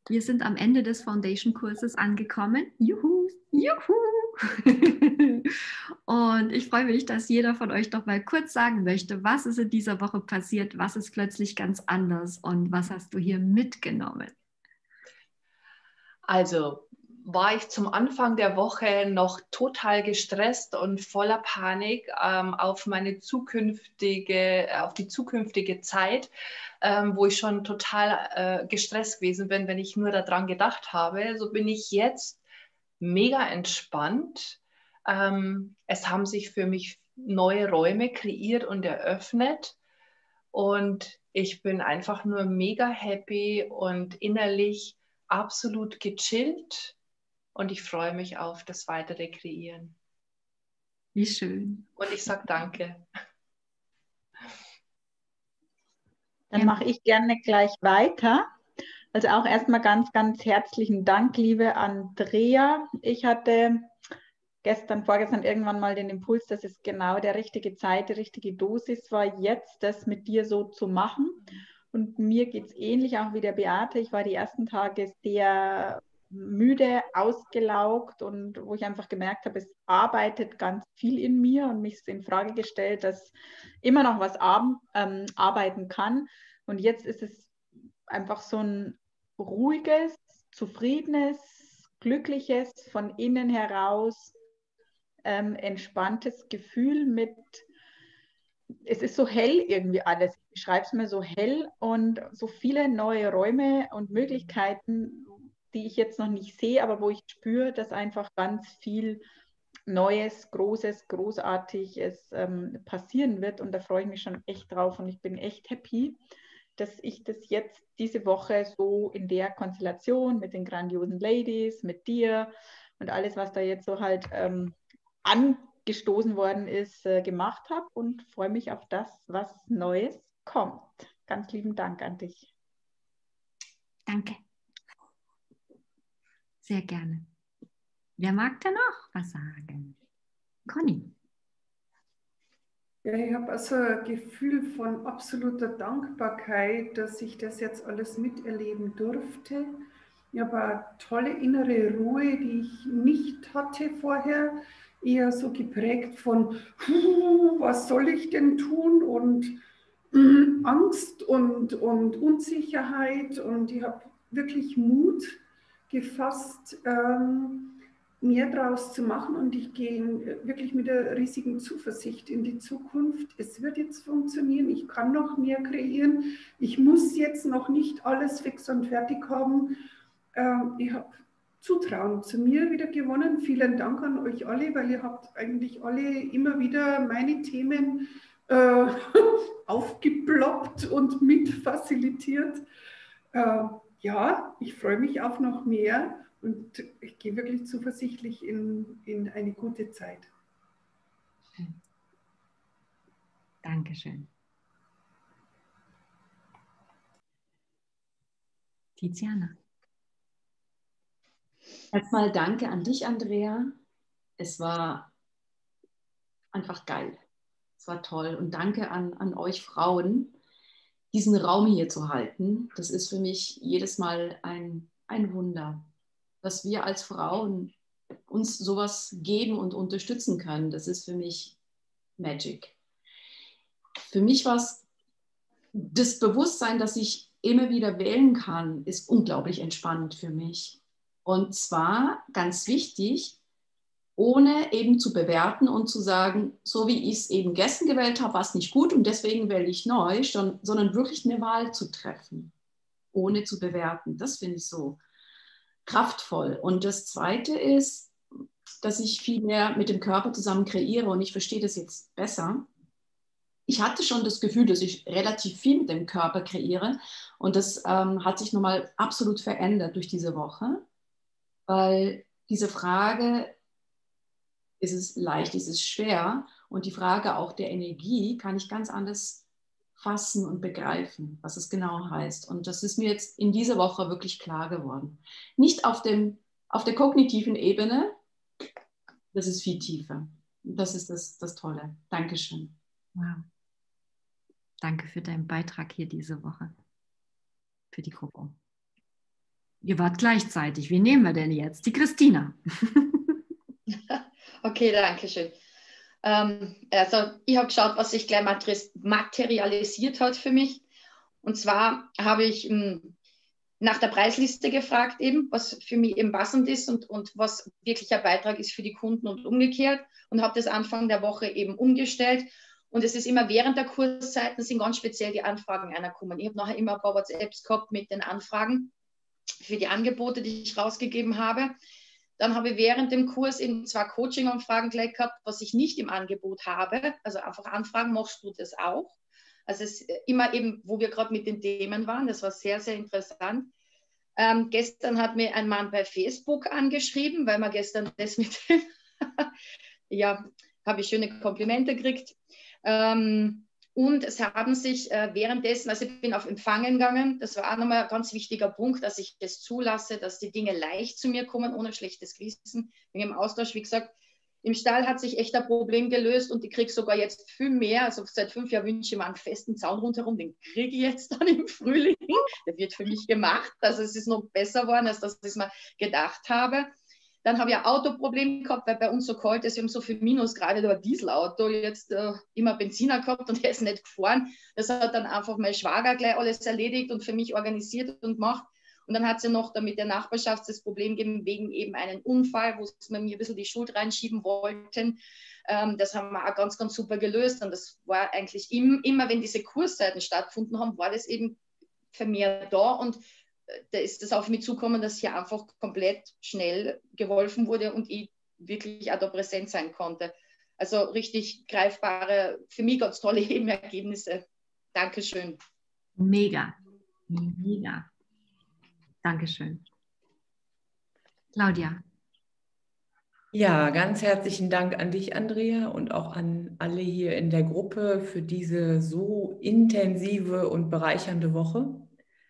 Wir sind am Ende des Foundation-Kurses angekommen. Juhu, juhu! Und ich freue mich, dass jeder von euch doch mal kurz sagen möchte, was ist in dieser Woche passiert, was ist plötzlich ganz anders und was hast du hier mitgenommen? Also war ich zum Anfang der Woche noch total gestresst und voller Panik auf die zukünftige Zeit, wo ich schon total gestresst gewesen bin, wenn ich nur daran gedacht habe. So bin ich jetzt mega entspannt. Es haben sich für mich neue Räume kreiert und eröffnet. Und ich bin einfach nur mega happy und innerlich absolut gechillt. Und ich freue mich auf das weitere Kreieren. Wie schön. Und ich sage danke. Dann mache ich gerne gleich weiter. Also auch erstmal ganz, ganz herzlichen Dank, liebe Andrea. Ich hatte vorgestern irgendwann mal den Impuls, dass es genau der richtige Zeit, die richtige Dosis war, jetzt das mit dir so zu machen. Und mir geht es ähnlich auch wie der Beate. Ich war die ersten Tage sehr müde, ausgelaugt und wo ich einfach gemerkt habe, es arbeitet ganz viel in mir und mich ist in Frage gestellt, dass immer noch was arbeiten kann. Und jetzt ist es einfach so ein ruhiges, zufriedenes, glückliches, von innen heraus entspanntes Gefühl mit, es ist so hell irgendwie alles. Ich beschreibe es mir so hell und so viele neue Räume und Möglichkeiten, die ich jetzt noch nicht sehe, aber wo ich spüre, dass einfach ganz viel Neues, Großes, Großartiges passieren wird. Und da freue ich mich schon echt drauf und ich bin echt happy, dass ich das jetzt diese Woche so in der Konstellation mit den grandiosen Ladies, mit dir und alles, was da jetzt so halt angestoßen worden ist, gemacht habe und freue mich auf das, was Neues kommt. Ganz lieben Dank an dich. Danke. Sehr gerne. Wer mag da noch was sagen? Conny. Ja, ich habe also ein Gefühl von absoluter Dankbarkeit, dass ich das jetzt alles miterleben durfte. Ich habe eine tolle innere Ruhe, die ich nicht hatte vorher, eher so geprägt von, was soll ich denn tun und Angst und Unsicherheit. Und ich habe wirklich Mut gefasst, mehr draus zu machen und ich gehe wirklich mit der riesigen Zuversicht in die Zukunft. Es wird jetzt funktionieren, ich kann noch mehr kreieren, ich muss jetzt noch nicht alles fix und fertig haben. Ich habe Zutrauen zu mir wieder gewonnen. Vielen Dank an euch alle, weil ihr habt eigentlich alle immer wieder meine Themen aufgeploppt und mitfacilitiert. Ja, ich freue mich auf noch mehr. Und ich gehe wirklich zuversichtlich in eine gute Zeit. Schön. Dankeschön. Tiziana. Erstmal danke an dich, Andrea. Es war einfach geil. Es war toll. Und danke an euch Frauen, diesen Raum hier zu halten. Das ist für mich jedes Mal ein Wunder, dass wir als Frauen uns sowas geben und unterstützen können. Das ist für mich Magic. Für mich war es das Bewusstsein, dass ich immer wieder wählen kann, ist unglaublich entspannend für mich. Und zwar ganz wichtig, ohne eben zu bewerten und zu sagen, so wie ich es eben gestern gewählt habe, war es nicht gut und deswegen wähle ich neu, sondern wirklich eine Wahl zu treffen, ohne zu bewerten. Das finde ich so kraftvoll. Und das Zweite ist, dass ich viel mehr mit dem Körper zusammen kreiere und ich verstehe das jetzt besser. Ich hatte schon das Gefühl, dass ich relativ viel mit dem Körper kreiere und das hat sich nochmal absolut verändert durch diese Woche, weil diese Frage, ist es leicht, ist es schwer und die Frage auch der Energie kann ich ganz anders fassen und begreifen, was es genau heißt. Und das ist mir jetzt in dieser Woche wirklich klar geworden. Nicht auf der kognitiven Ebene, das ist viel tiefer. Das ist das Tolle. Dankeschön. Wow. Danke für deinen Beitrag hier diese Woche. Für die Gruppe. Ihr wart gleichzeitig. Wen nehmen wir denn jetzt? Die Christina. Okay, danke schön. Also ich habe geschaut, was sich gleich materialisiert hat für mich. Und zwar habe ich nach der Preisliste gefragt, eben, was für mich eben passend ist und was wirklich ein Beitrag ist für die Kunden und umgekehrt. Und habe das Anfang der Woche eben umgestellt. Und es ist immer während der Kurszeiten sind ganz speziell die Anfragen reingekommen. Ich habe nachher immer ein paar WhatsApps gehabt mit den Anfragen für die Angebote, die ich rausgegeben habe. Dann habe ich während dem Kurs eben 2 Coaching-Anfragen gleich gehabt, was ich nicht im Angebot habe. Also einfach Anfragen, machst du das auch? Also es ist immer eben, wo wir gerade mit den Themen waren, das war sehr, sehr interessant. Gestern hat mir ein Mann bei Facebook angeschrieben, weil wir gestern das mit dem, ja, habe ich schöne Komplimente gekriegt. Und es haben sich währenddessen, also ich bin auf Empfangen gegangen, das war auch nochmal ein ganz wichtiger Punkt, dass ich das zulasse, dass die Dinge leicht zu mir kommen, ohne schlechtes Gewissen. Wegen dem Austausch, wie gesagt, im Stall hat sich echt ein Problem gelöst und ich kriege sogar jetzt viel mehr. Also seit 5 Jahren wünsche ich mir einen festen Zaun rundherum, den kriege ich jetzt dann im Frühling. Der wird für mich gemacht, also es ist noch besser geworden, als dass ich es mir gedacht habe. Dann habe ich ein Autoproblem gehabt, weil bei uns so kalt ist, wir haben so viel Minusgrade, da war ein Dieselauto, jetzt immer Benziner gehabt und der ist nicht gefahren. Das hat dann einfach mein Schwager gleich alles erledigt und für mich organisiert und gemacht. Und dann hat sie noch damit der Nachbarschaft das Problem gegeben, wegen eben einem Unfall, wo sie mir ein bisschen die Schuld reinschieben wollten. Das haben wir auch ganz, ganz super gelöst. Und das war eigentlich immer, wenn diese Kurszeiten stattgefunden haben, war das eben vermehrt da. Und da ist es auf mich zukommen, dass hier einfach komplett schnell geholfen wurde und ich wirklich auch da präsent sein konnte. Also richtig greifbare, für mich ganz tolle Ergebnisse. Dankeschön. Mega, mega. Dankeschön. Claudia. Ja, ganz herzlichen Dank an dich, Andrea, und auch an alle hier in der Gruppe für diese so intensive und bereichernde Woche.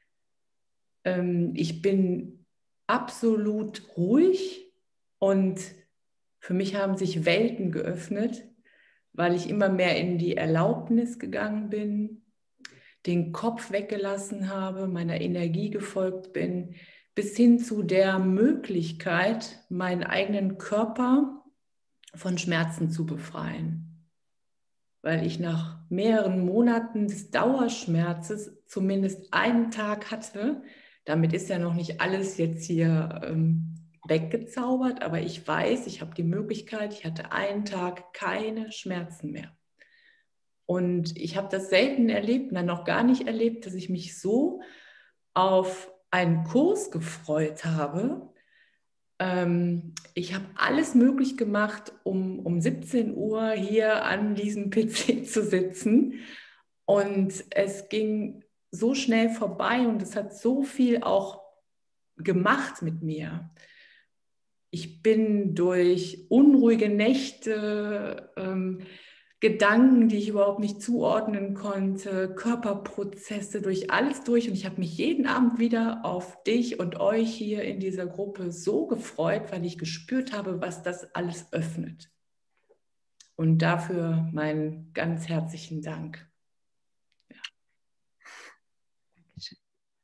Ich bin absolut ruhig und für mich haben sich Welten geöffnet, weil ich immer mehr in die Erlaubnis gegangen bin, den Kopf weggelassen habe, meiner Energie gefolgt bin, bis hin zu der Möglichkeit, meinen eigenen Körper von Schmerzen zu befreien. Weil ich nach mehreren Monaten des Dauerschmerzes zumindest einen Tag hatte. Damit ist ja noch nicht alles jetzt hier weggezaubert, aber ich weiß, ich habe die Möglichkeit, ich hatte einen Tag keine Schmerzen mehr. Und ich habe das selten erlebt, dann noch gar nicht erlebt, dass ich mich so auf einen Kurs gefreut habe. Ich habe alles möglich gemacht, um 17 Uhr hier an diesem PC zu sitzen. Und es ging so schnell vorbei und es hat so viel auch gemacht mit mir. Ich bin durch unruhige Nächte, Gedanken, die ich überhaupt nicht zuordnen konnte, Körperprozesse, durch alles durch. Und ich habe mich jeden Abend wieder auf dich und euch hier in dieser Gruppe so gefreut, weil ich gespürt habe, was das alles öffnet. Und dafür meinen ganz herzlichen Dank. Ja. Dankeschön.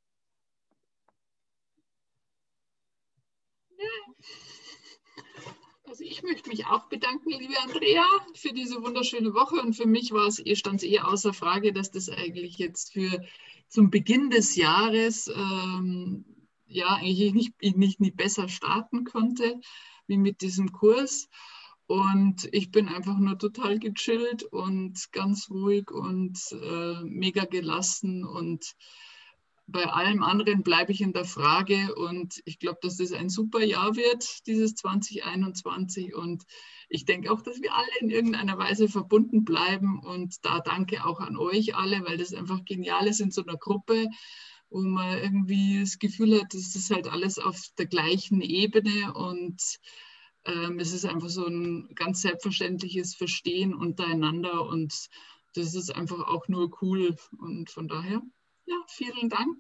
Also ich möchte mich auch bedanken, liebe Andrea, für diese wunderschöne Woche. Und für mich stand es eher außer Frage, dass das eigentlich jetzt zum Beginn des Jahres ja eigentlich nicht besser starten konnte, wie mit diesem Kurs. Und ich bin einfach nur total gechillt und ganz ruhig und mega gelassen und bei allem anderen bleibe ich in der Frage und ich glaube, dass das ein super Jahr wird, dieses 2021 und ich denke auch, dass wir alle in irgendeiner Weise verbunden bleiben und da danke auch an euch alle, weil das einfach genial ist in so einer Gruppe, wo man irgendwie das Gefühl hat, das ist halt alles auf der gleichen Ebene und es ist einfach so ein ganz selbstverständliches Verstehen untereinander und das ist einfach auch nur cool und von daher ja, vielen Dank.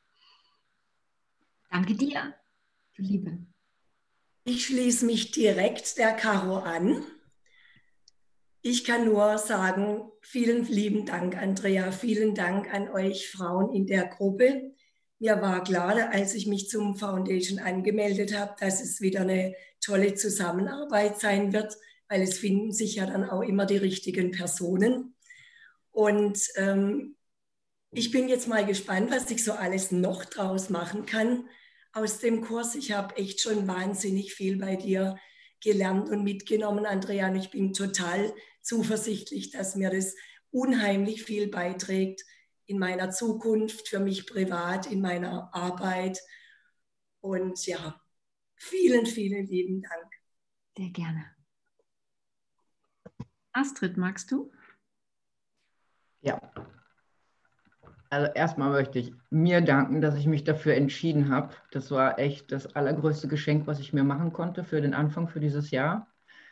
Danke dir, du Liebe. Ich schließe mich direkt der Caro an. Ich kann nur sagen, vielen lieben Dank, Andrea. Vielen Dank an euch Frauen in der Gruppe. mir war klar, als ich mich zum Foundation angemeldet habe, dass es wieder eine tolle Zusammenarbeit sein wird, weil es finden sich ja dann auch immer die richtigen Personen. Und ich bin jetzt mal gespannt, was ich so alles noch draus machen kann aus dem Kurs. Ich habe echt schon wahnsinnig viel bei dir gelernt und mitgenommen, Andrea. Und ich bin total zuversichtlich, dass mir das unheimlich viel beiträgt in meiner Zukunft, für mich privat, in meiner Arbeit. Und ja, vielen, vielen lieben Dank. Sehr gerne. Astrid, magst du? Ja. Also erstmal möchte ich mir danken, dass ich mich dafür entschieden habe. Das war echt das allergrößte Geschenk, was ich mir machen konnte für den Anfang für dieses Jahr.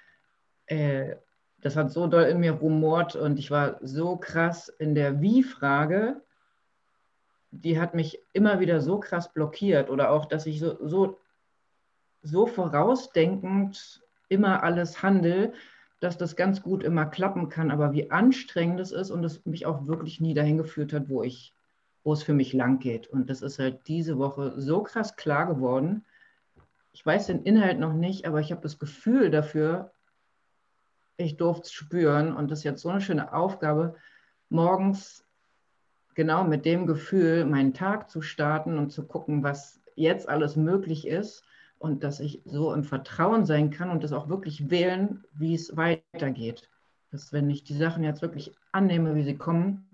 Das hat so doll in mir rumort und ich war so krass in der Wie-Frage. Die hat mich immer wieder so krass blockiert oder auch, dass ich so vorausdenkend immer alles handle, dass das ganz gut immer klappen kann, aber wie anstrengend es ist und es mich auch wirklich nie dahin geführt hat, wo es für mich lang geht. Und das ist halt diese Woche so krass klar geworden. Ich weiß den Inhalt noch nicht, aber ich habe das Gefühl dafür, ich durfte es spüren und das ist jetzt so eine schöne Aufgabe, morgens genau mit dem Gefühl, meinen Tag zu starten und zu gucken, was jetzt alles möglich ist und dass ich so im Vertrauen sein kann und das auch wirklich wählen, wie es weitergeht. Dass wenn ich die Sachen jetzt wirklich annehme, wie sie kommen,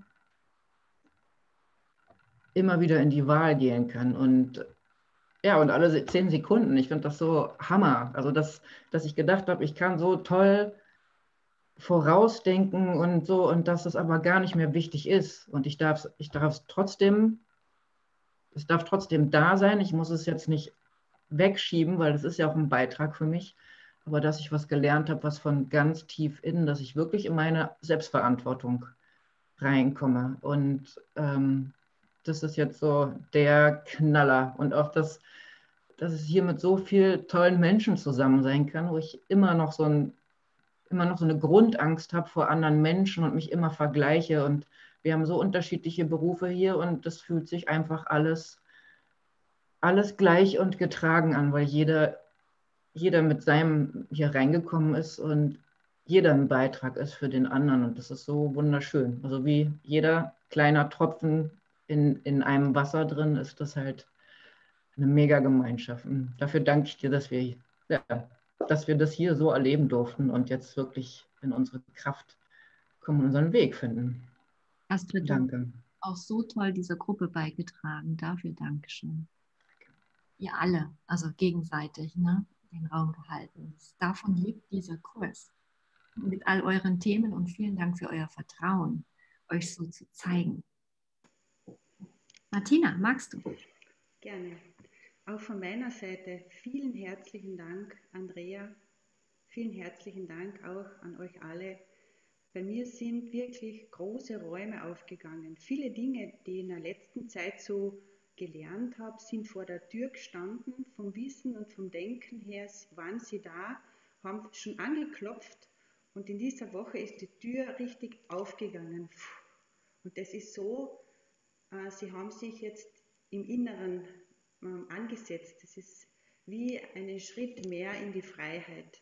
immer wieder in die Wahl gehen kann. Und ja, und alle 10 Sekunden, ich finde das so Hammer. Also, dass ich gedacht habe, ich kann so toll vorausdenken und so, und dass es aber gar nicht mehr wichtig ist. Und es darf trotzdem da sein. Ich muss es jetzt nicht wegschieben, weil das ist ja auch ein Beitrag für mich. Aber dass ich was gelernt habe, was von ganz tief innen, dass ich wirklich in meine Selbstverantwortung reinkomme. Und das ist jetzt so der Knaller. Und auch, dass es hier mit so vielen tollen Menschen zusammen sein kann, wo ich immer noch so eine Grundangst habe vor anderen Menschen und mich immer vergleiche. Und wir haben so unterschiedliche Berufe hier und das fühlt sich einfach alles gleich und getragen an, weil jeder mit seinem hier reingekommen ist und jeder ein Beitrag ist für den anderen. Und das ist so wunderschön. Also wie jeder kleiner Tropfen in einem Wasser drin ist, das halt eine mega Gemeinschaft. Und dafür danke ich dir, dass wir das hier so erleben durften und jetzt wirklich in unsere Kraft kommen und unseren Weg finden. Astrid, danke. Auch so toll dieser Gruppe beigetragen. Dafür Dankeschön. Ihr alle, also gegenseitig, ne, den Raum gehalten. Davon lebt dieser Kurs. Mit all euren Themen und vielen Dank für euer Vertrauen, euch so zu zeigen. Martina, magst du? Gerne. Auch von meiner Seite vielen herzlichen Dank, Andrea. Vielen herzlichen Dank auch an euch alle. Bei mir sind wirklich große Räume aufgegangen. Viele Dinge, die ich in der letzten Zeit so gelernt habe, sind vor der Tür gestanden. Vom Wissen und vom Denken her waren sie da, haben schon angeklopft und in dieser Woche ist die Tür richtig aufgegangen. Und das ist so, sie haben sich jetzt im Inneren angesetzt. Das ist wie einen Schritt mehr in die Freiheit.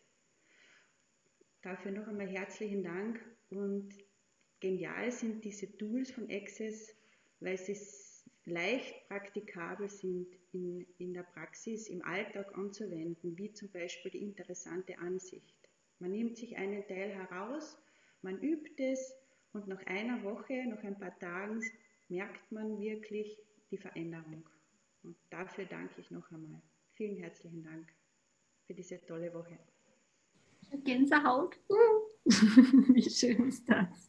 Dafür noch einmal herzlichen Dank und genial sind diese Tools von Access, weil sie leicht praktikabel sind in der Praxis, im Alltag anzuwenden, wie zum Beispiel die interessante Ansicht. Man nimmt sich einen Teil heraus, man übt es und nach einer Woche, nach ein paar Tagen merkt man wirklich die Veränderung. Und dafür danke ich noch einmal. Vielen herzlichen Dank für diese tolle Woche. Gänsehaut. Wie schön ist das?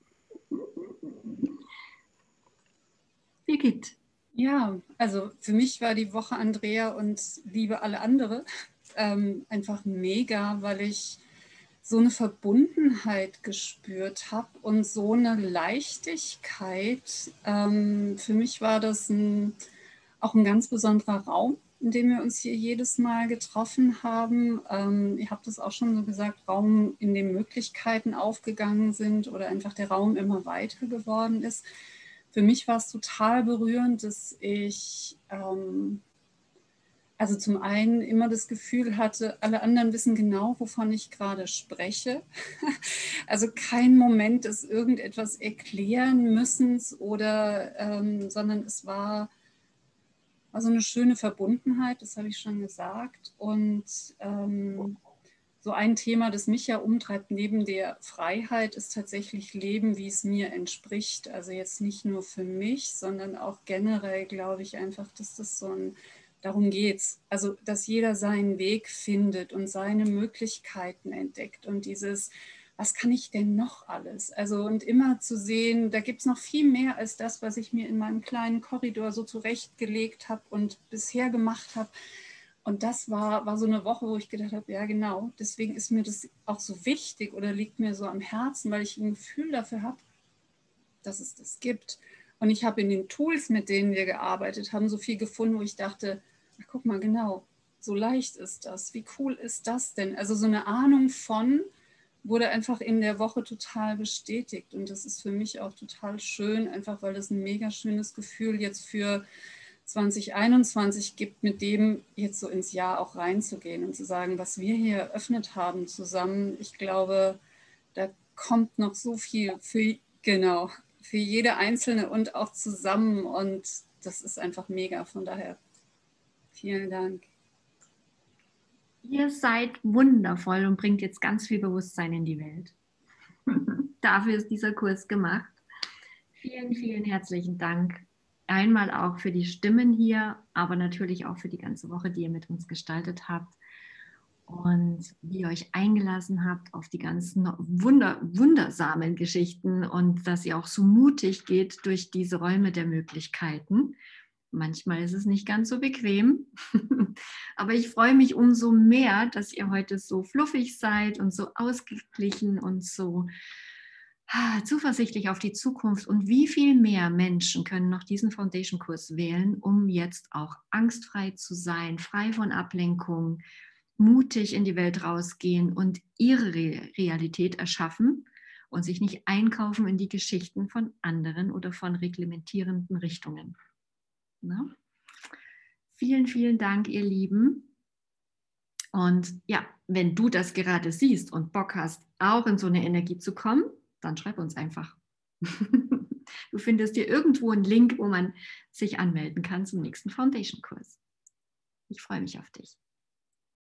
Birgit. Ja, also für mich war die Woche, Andrea, und liebe alle andere, einfach mega, weil ich so eine Verbundenheit gespürt habe und so eine Leichtigkeit. Für mich war das auch ein ganz besonderer Raum, in dem wir uns hier jedes Mal getroffen haben. Ihr habt es auch schon so gesagt, Raum, in dem Möglichkeiten aufgegangen sind oder einfach der Raum immer weiter geworden ist. für mich war es total berührend, dass ich also zum einen immer das Gefühl hatte, alle anderen wissen genau, wovon ich gerade spreche. Also kein Moment des irgendetwas erklären müssen oder, sondern es war so eine schöne Verbundenheit, das habe ich schon gesagt. Und so ein Thema, das mich ja umtreibt, neben der Freiheit, ist tatsächlich Leben, wie es mir entspricht. Also jetzt nicht nur für mich, sondern auch generell glaube ich einfach, dass das so ein, darum geht's. Also, dass jeder seinen Weg findet und seine Möglichkeiten entdeckt und dieses, was kann ich denn noch alles? Also, und immer zu sehen, da gibt es noch viel mehr als das, was ich mir in meinem kleinen Korridor so zurechtgelegt habe und bisher gemacht habe. Und das war so eine Woche, wo ich gedacht habe, ja genau, deswegen ist mir das auch so wichtig oder liegt mir so am Herzen, weil ich ein Gefühl dafür habe, dass es das gibt. Und ich habe in den Tools, mit denen wir gearbeitet haben, so viel gefunden, wo ich dachte, ach, guck mal, genau, so leicht ist das. Wie cool ist das denn? Also so eine Ahnung von wurde einfach in der Woche total bestätigt. Und das ist für mich auch total schön, einfach weil das ein mega schönes Gefühl jetzt für 2021 gibt, mit dem jetzt so ins Jahr auch reinzugehen und zu sagen, was wir hier eröffnet haben zusammen. Ich glaube, da kommt noch so viel für jede Einzelne und auch zusammen. Und das ist einfach mega. Von daher vielen Dank. Ihr seid wundervoll und bringt jetzt ganz viel Bewusstsein in die Welt. Dafür ist dieser Kurs gemacht. Vielen, vielen herzlichen Dank. Einmal auch für die Stimmen hier, aber natürlich auch für die ganze Woche, die ihr mit uns gestaltet habt und wie ihr euch eingelassen habt auf die ganzen wundersamen Geschichten und dass ihr auch so mutig geht durch diese Räume der Möglichkeiten. Manchmal ist es nicht ganz so bequem, aber ich freue mich umso mehr, dass ihr heute so fluffig seid und so ausgeglichen und so zuversichtlich auf die Zukunft. Und wie viel mehr Menschen können noch diesen Foundation-Kurs wählen, um jetzt auch angstfrei zu sein, frei von Ablenkung, mutig in die Welt rausgehen und ihre Realität erschaffen und sich nicht einkaufen in die Geschichten von anderen oder von reglementierenden Richtungen. Na? Vielen, vielen Dank, ihr Lieben. Und ja, wenn du das gerade siehst und Bock hast, auch in so eine Energie zu kommen, dann schreib uns einfach. Du findest hier irgendwo einen Link, wo man sich anmelden kann zum nächsten Foundation-Kurs. Ich freue mich auf dich.